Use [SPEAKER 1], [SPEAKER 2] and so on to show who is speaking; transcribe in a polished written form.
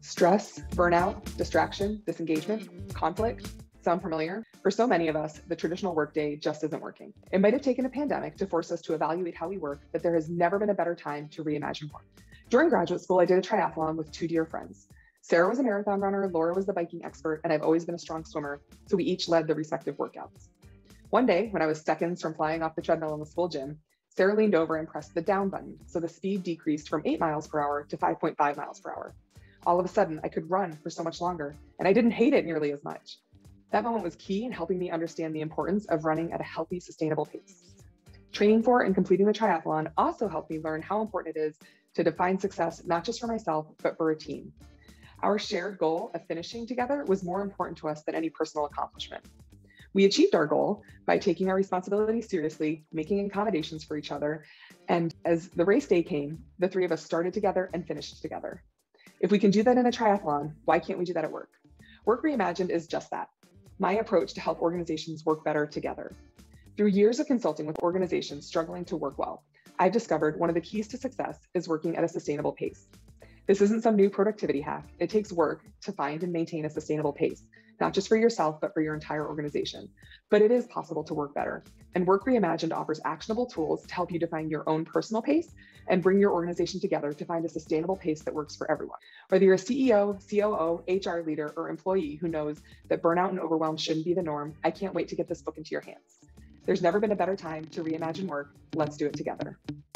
[SPEAKER 1] Stress, burnout, distraction, disengagement, conflict. Sound familiar? For so many of us, the traditional workday just isn't working. It might have taken a pandemic to force us to evaluate how we work, but there has never been a better time to reimagine work. During graduate school, I did a triathlon with two dear friends. Sarah was a marathon runner, Laura was the biking expert, and I've always been a strong swimmer, so we each led the respective workouts. One day, when I was seconds from flying off the treadmill in the school gym, Sarah leaned over and pressed the down button, so the speed decreased from 8 miles per hour to 5.5 miles per hour. All of a sudden, I could run for so much longer, and I didn't hate it nearly as much. That moment was key in helping me understand the importance of running at a healthy, sustainable pace. Training for and completing the triathlon also helped me learn how important it is to define success, not just for myself, but for a team. Our shared goal of finishing together was more important to us than any personal accomplishment. We achieved our goal by taking our responsibility seriously, making accommodations for each other, and as the race day came, the three of us started together and finished together. If we can do that in a triathlon, why can't we do that at work? Work Reimagined is just that, my approach to help organizations work better together. Through years of consulting with organizations struggling to work well, I've discovered one of the keys to success is working at a sustainable pace. This isn't some new productivity hack. It takes work to find and maintain a sustainable pace, not just for yourself, but for your entire organization. But it is possible to work better. And Work Reimagined offers actionable tools to help you define your own personal pace and bring your organization together to find a sustainable pace that works for everyone. Whether you're a CEO, COO, HR leader, or employee who knows that burnout and overwhelm shouldn't be the norm, I can't wait to get this book into your hands. There's never been a better time to reimagine work. Let's do it together.